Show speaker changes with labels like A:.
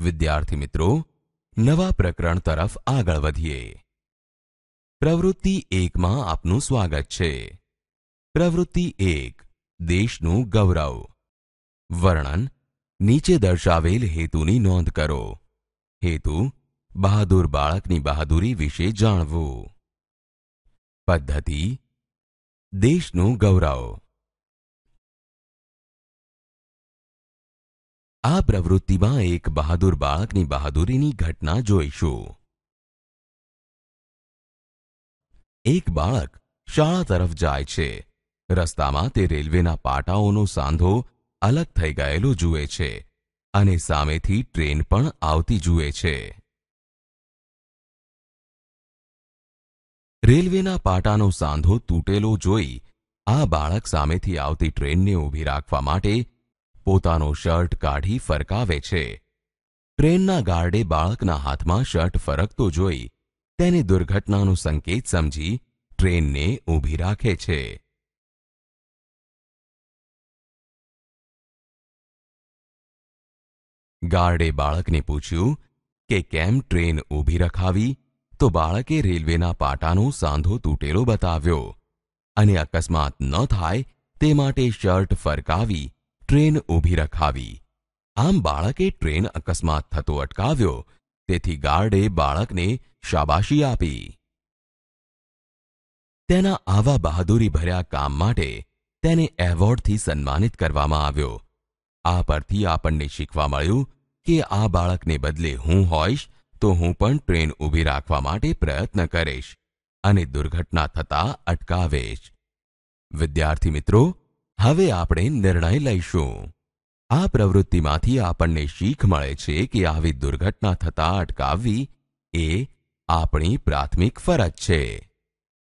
A: વિદ્યાર્થી મિત્રો, નવા પ્રકરણ તરફ આગળ વધીએ. પ્રવૃત્તિ 1માં આપનું સ્વાગત છે. પ્રવૃત્તિ 1, દેશનું ગૌરવ. વર્ણન: નીચે દર્શાવેલ હેતુની નોંધ કરો. હેતુ: બહાદુર બાળકની બહાદુરી વિશે જાણવું. પદ્ધતિ: દેશનું ગૌરવ. આ પ્રવૃત્તિમાં એક બહાદુર બાળકની બહાદુરીની ઘટના જોઈશું. એક બાળક શાળા તરફ જાય છે. રસ્તામાં તે રેલવેના પાટાઓનો સાંધો અલગ થઈ ગયેલો જુએ છે અને સામેથી ટ્રેન પણ આવતી જુએ છે. રેલવેના પાટાનો સાંધો તૂટેલો જોઈ આ બાળક સામેથી આવતી ટ્રેનને ઊભી રાખવા માટે પોતાનો શર્ટ કાઢી ફરકાવે છે. ટ્રેનના ગાર્ડે બાળકના હાથમાં શર્ટ ફરકતો જોઈ તેને દુર્ઘટનાનો સંકેત સમજી ટ્રેનને ઊભી રાખે છે. ગાર્ડે બાળકને પૂછ્યું કે કેમ ટ્રેન ઊભી રખાવી, તો બાળકે રેલવેના પાટાનો સાંધો તૂટેલો બતાવ્યો અને અકસ્માત ન થાય તે માટે શર્ટ ફરકાવી ટ્રેન ઊભી રખાવી. આમ બાળકે ટ્રેન અકસ્માત થતો અટકાવ્યો, તેથી ગાર્ડે બાળકને શાબાશી આપી. તેના આવા બહાદુરી ભર્યા કામ માટે તેને એવોર્ડથી સન્માનિત કરવામાં આવ્યો. આ પરથી આપણને શીખવા મળ્યું કે આ બાળકને બદલે હું હોઈશ તો હું પણ ટ્રેન ઊભી રાખવા માટે પ્રયત્ન કરીશ અને દુર્ઘટના થતા અટકાવીશ. વિદ્યાર્થી મિત્રો, હવે આપણે નિર્ણય લઈશું. આ પ્રવૃત્તિમાંથી આપણને શીખ મળે છે કે આવી દુર્ઘટના થતા અટકાવવી એ આપણી પ્રાથમિક ફરજ છે.